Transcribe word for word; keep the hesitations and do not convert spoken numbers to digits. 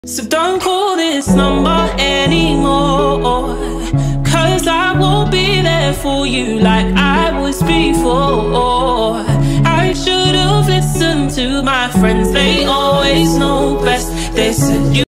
So don't call this number anymore, 'cause I won't be there for you like I was before. I should've listened to my friends, they always know best. They said you